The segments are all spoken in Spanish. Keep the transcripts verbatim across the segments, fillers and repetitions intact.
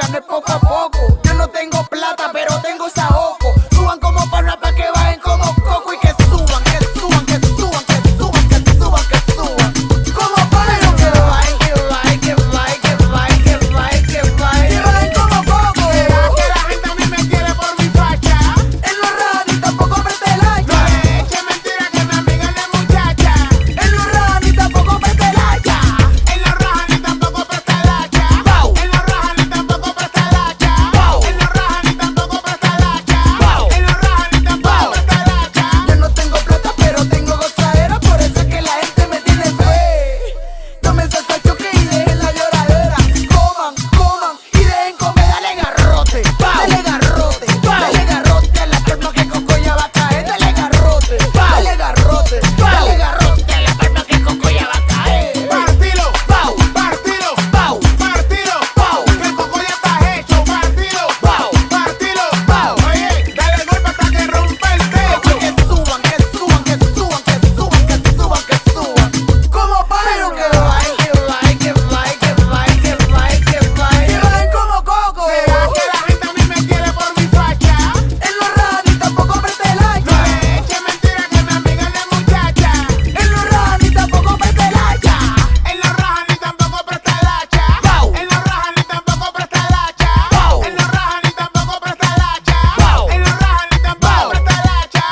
loca, no es poco a poco. Yo no tengo plata, pero tengo saoco. Suban como palma pa' que bajen como coco. Y que suban, que suban, que suban, que suban, que suban, que suban. Como palma, que bajen, que bajen, que bajen, que bajen, que bajen, que bajen. Que bajen como coco. ¿Será que la gente a mí me quiere por mi facha? En los rajas ni tampoco preste el hacha. No le eche mentira que mi amiga es de muchacha. En los rajas ni tampoco preste el hacha. En los rajas ni tampoco presta el hacha. Wow. En los rajas ni tampoco presta el hacha. Wow. En los rajas ni tampoco presta el hacha. Wow. En los rajas ni tampoco Wow. presta el hacha. Yo no tengo plata, pero tengo gozadera. Por eso es que la gente me tiene fe. Tomen salsa choque y dejen la lloradera. Coman, coman y dejen comer. Dale garrote, dale garrote, dale garrote a la palma que Coco ya va a caer. Dale garrote, dale garrote, dale garrote a la palma que Coco ya va a caer. Partilo, Wow. partilo, Wow. partilo, Wow. que el coco ya está hecho. Partilo, Wow. partilo, Wow. oye, dale golpe hasta que rompa el techo. Que suban, que suban, que suban, que suban, que suban, que suban. Como pero que bajen, que bajen, que bajen, que bajen, que bajen, que bajen. Que bajen como coco. ¿Será que la gente a mí me quiere por mi facha? En los rajas ni tampoco preste el No hacha. le eche mentira que mi amiga es de muchacha. En los rajas ni tampoco preste el hacha. En los rajas ni tampoco presta el hacha. Wow. En los rajas ni tampoco presta el hacha. Wow. En los rajas ni tampoco presta el hacha. Wow. En los rajas ni tampoco Wow. presta el hacha.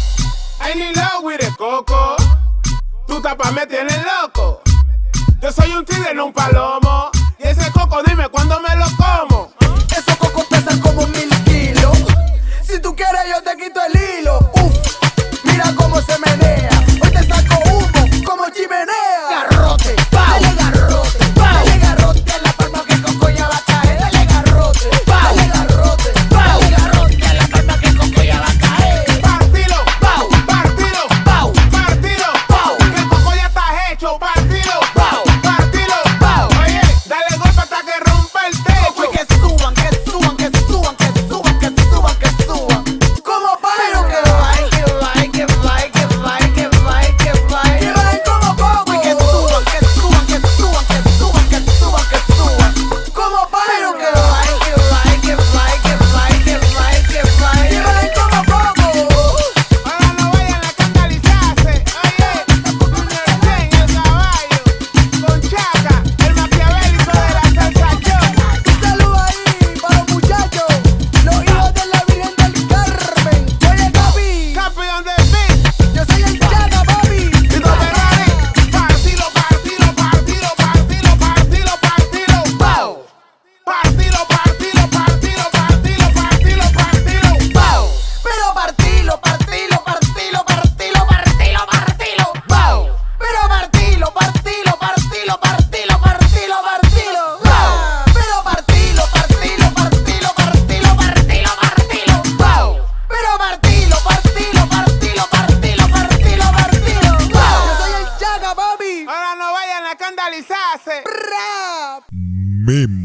I need love with it, Coco. Tú tapas me tienes loco. Yo soy un tigre, no un palomo. Y ese coco, dime cuándo me lo como. Esos cocos pesan como mil kilos. Si tú quieres yo te quito el hilo. Uf, mira cómo se menea. Hoy te saco humo como chimenea. Garrote, dale garrote, dale garrote a la palma que Coco ya va a caer. Dale garrote, dale garrote, dale garrote a la palma que Coco ya va a caer. Partilo, Wow. partilo, Wow. partilo. Wow. Que el coco ya está hecho. Partilo, Wow. partilo. Wow. Oye, dale golpe hasta que rompa el Coco y techo. que suban, que suban, que suban, que suban, que suban, que suban. Como pero que bajen, que bajen, que bajen, que bajen, que bajen, que bajen. Que bajen como coco. Y que suban, que suban, que suban, que suban, que suban, que suban. Como pero que bajen, que bajen, que bajen, que bajen, que bajen, que bajen. Que bajen como coco. Ahora no vayan a escandalizarse. Oye, Junior Chen, el caballo, con Chaca, el maquiavélico de la salsa choca. Un saludo ahí para los muchachos, los hijos de la Virgen del Carmen. Oye, Gaby, Campeón del beat, yo soy el Chaga, papi. Tito Ferrari. Partilo, partilo, partilo, partilo, partilo, partilo. Wow. Partilo, partilo, partilo, partilo, partilo, partilo. Wow. Pero partilo, partilo, partilo, partilo, partilo, partilo. Wow. Pero partilo, partilo, partilo, partilo, partilo, partilo. Wow. Pero partilo, partilo, partilo, partilo, partilo, partilo. Wow. Pero partilo, partilo, partilo, partilo, partilo, partilo. Wow. Yo soy el Chaga, papi. Ahora no vayan a escandalizarse. Rap. Memo.